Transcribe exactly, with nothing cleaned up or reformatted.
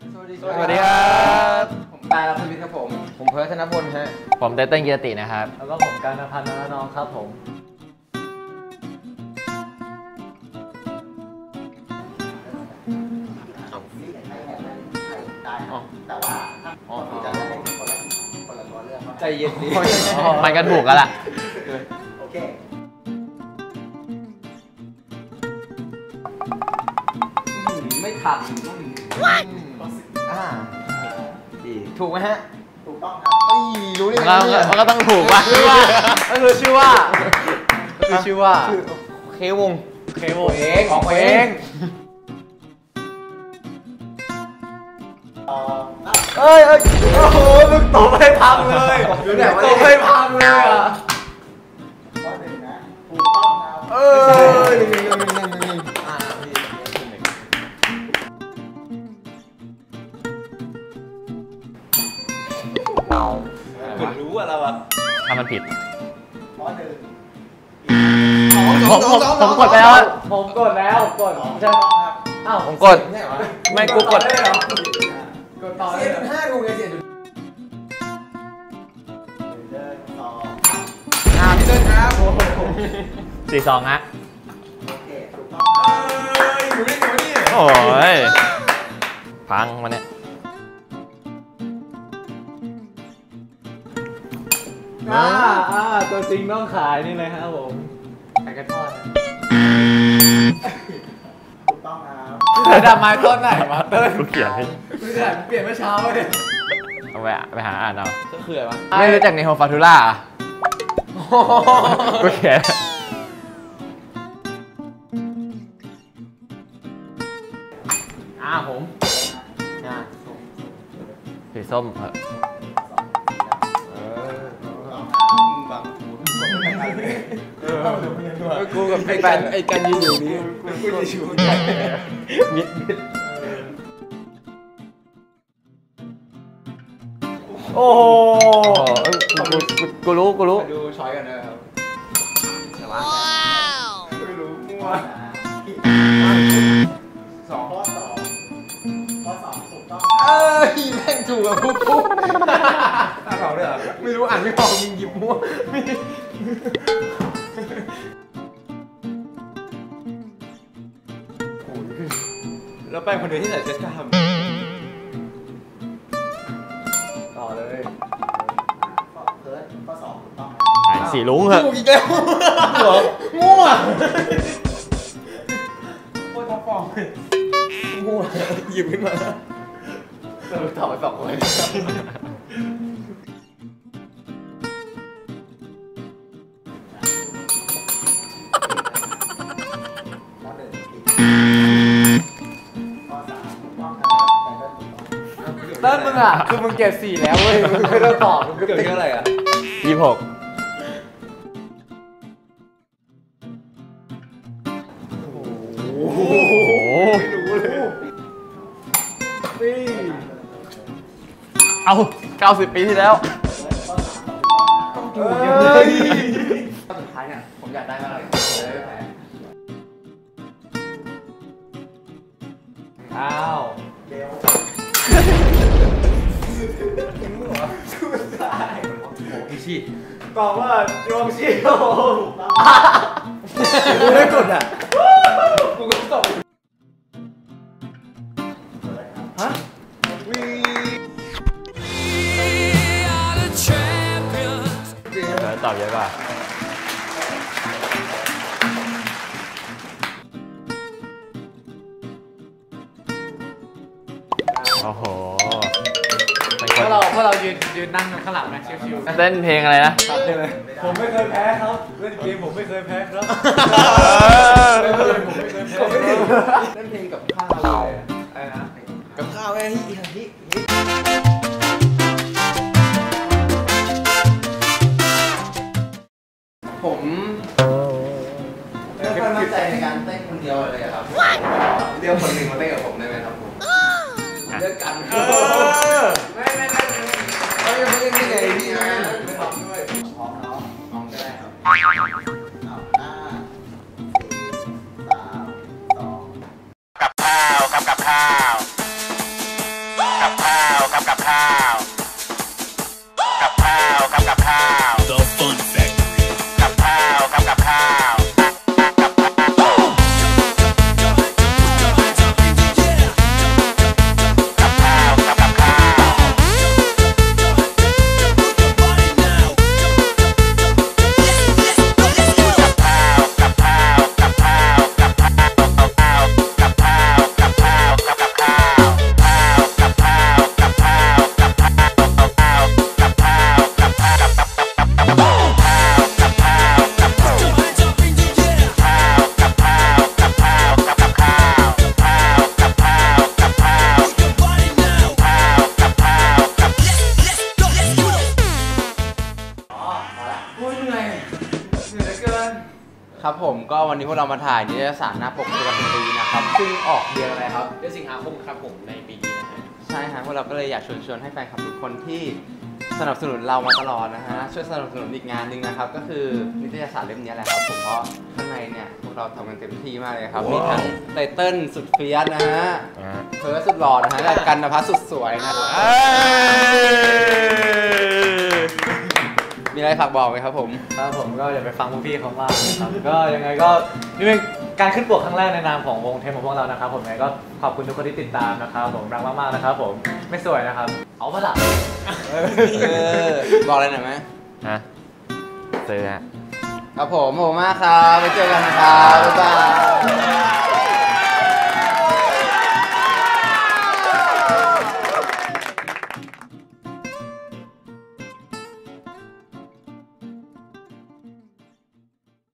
สวัสดีครับผมตายรัฐวิทย์ครับผมผมเพิร์ทธนพลฮะผมเต้เต้นกีรตินะครับแล้วก็ผมการณพันธ์นน้องครับผมใจเย็นดีมันก็ถูกแล้วล่ะโอเคไม่ทันอ่าถูกไหมฮะถูกต้องครับรู้ได้ไงมันก็ต้องถูกว่ะก็คือชื่อว่าก็คือชื่อว่าเควงเควงเองของเองเอ้ยเอ้ยโอ้โหมึงตบให้พังเลยตบให้พังเลยอ่ะข้อหนึ่งนะถูกต้องครับเออหนึ่งหนึ่งหนึ่งหนึ่งหนึ่งอ่าพี่คุณรู้ว่าเราอะทำมันผิดข้อหนึ่งผมผมกดไปแล้วผมกดแล้วกดใช่อ้าวผมกดไม่กูกดกดต่อเลยเจ็ดจุดห้าดูไงเจ็ดจุดอ่าพี่เต้นครับสี่สองฮะโอเคถูกต้องเอ้ยอยู่นี่อยู่นี่โอ้ยพังมาเนี่ยอ่าอ่าตัวจริงต้องขายนี่เลยครับผมขายกระทอดถูกต้องครับเสือดำไม้ต้นไหนวะเต้นกูเขียนให้เสือดำเปลี่ยนเมื่อเช้าเลยเอาไปไปหาอ่านเอาก็คืออะไรวะไม่รู้จักในโฮฟาทูล่ากูเขียนอ่าผมอ่าสีส้มเหรอกูกับไอ้กันไอ้กันยืนอยู่นี้กูจะชูมิดมิดโอ้โหกูรู้กูรู้ดูช้อยกันนะครับว้าวไม่รู้มั่วสองข้อสองข้อสองถูกต้องเอ้ยแม่งถูกกับปุ๊บปุ๊บอ่านออกด้วยเหรอไม่รู้อ่านไม่ออกยิงหยิบมั่วแล้วแป้งคนเดียวที่ใส่เซ็ตกล้ามต่อเลยข้อเพิร์ทข้อสองถูกต้องสีลุงเหรอถูกอีกแล้วมั่วโคตรท็อปฟอร์มมั่วหยิบขึ้นมาเราตอบไปสองคนเต้นมึงอ่ะคือมึงเก็บสี่แล้วเว้ยมึงไม่ต้องตอบมึงเกิดที่อะไรอ่ะยี่สิบหกโอ้โหไม่รู้เลยนี่เอาเก้าสิบปีที่แล้วต้องถูกเยอะเลยข้อสุดท้ายเนี่ยผมอยากได้มากเลยอ้าวเร็วโอ้ยชีตอบว่าจวงชีโอ้กูไม่กดอ่ะกูก็ตอบฮะวีตอบเยอะป่ะโอ้โหพวกเราพวกเรายืนยืนนั่งข้างหลังนะชิวๆเต้นเพลงอะไรนะตัดเลยผมไม่เคยแพ้ครับเล่นเกมผมไม่เคยแพ้ครับเล่นเกมผมไม่เคยแพ้เล่นเพลงกับข้าวเลยอะไรนะกับข้าวไอ้ฮิฮิผมไม่ค่อยมั่นใจในการเต้นคนเดียวเลยครับเลือกคนหนึ่งมาเต้นกับผมได้ไหมครับผมเลือกกันไม่ไม่ไม่ไม่ไม่เล่นไม่เลยพี่ไม่ไม่ทำด้วยพร้อมเนาะพร้อมก็ได้ครับเอาห้าสี่สามสองกับข้าวกับกับข้าวครับผมก็วันนี้พวกเรามาถ่ายนิตยสารหน้าปกประจำปีนะครับซึ่งออกเดือนอะไรครับเดือนสิงหาคมครับผมในปีนี้นะฮะใช่ฮะพวกเราก็เลยอยากชวนชวนให้แฟนคลับทุกคนที่สนับสนุนเรามาตลอดนะฮะช่วยสนับสนุนอีกงานหนึ่งนะครับก็คือนิตยสารเล่มนี้แหละครับผมเพราะข้างในเนี่ยพวกเราทำกันเต็มที่มากเลยครับมีทั้งไตเติ้ลสุดเฟียสนะฮะเพิร์สสุดหล่อนะฮะและกันนภัสสุดสวยนะมีอะไรฝากบอกไหมครับผมครับผมก็อย่าไปฟังพวกพี่เขามากนะครับก็ยังไงก็นี่เป็นการขึ้นปกครั้งแรกในนามของวงเทมของพวกเรานะครับผมยังไงก็ขอบคุณทุกคนที่ติดตามนะครับผมรักมากๆนะครับผมไม่สวยนะครับเอาปะล่ะเออบอกอะไรหน่อยไหมฮะซื้อฮะครับผมขอบคุณมากครับไปเจอกันนะครับบ๊ายบาย